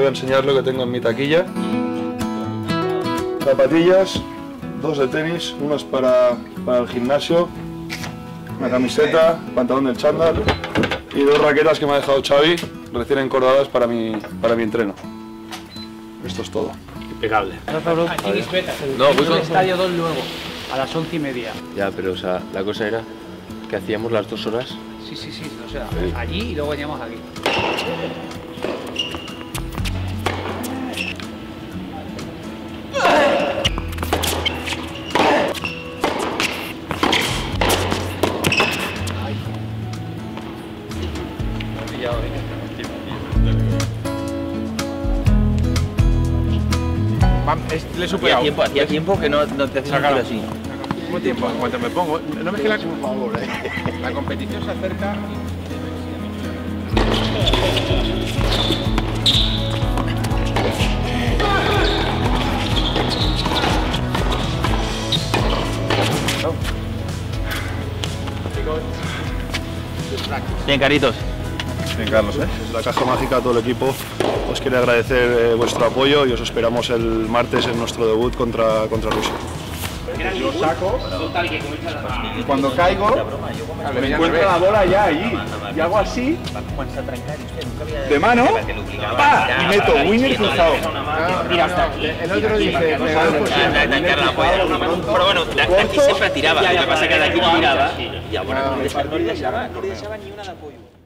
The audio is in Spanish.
voy a enseñar lo que tengo en mi taquilla. Zapatillas, 2 de tenis, unos para el gimnasio, una camiseta, pantalón del chándal y 2 raquetas que me ha dejado Xavi, recién encordadas para mi entreno. Esto es todo. Impecable. No, voy con el estadio 2 luego, a las 11:30. Ya, pero o sea, la cosa era que hacíamos las 2 horas. Sí, o sea, allí y luego veníamos aquí. Le he superado. Hacía tiempo que no te hacías así. ¿Cómo tiempo? En cuanto me pongo, no me es que la competición se acerca. Bien, caritos. Bien, Carlos, Desde la Caja Mágica a todo el equipo os quiero agradecer vuestro apoyo y os esperamos el martes en nuestro debut contra Rusia. Yo saco y cuando caigo me encuentro la bola ya allí y hago así de mano y meto winner cruzado. El otro dice pero bueno, de aquí siempre tiraba, lo que pasa es que de aquí no tiraba. Y ahora no le echaba ni una de apoyo.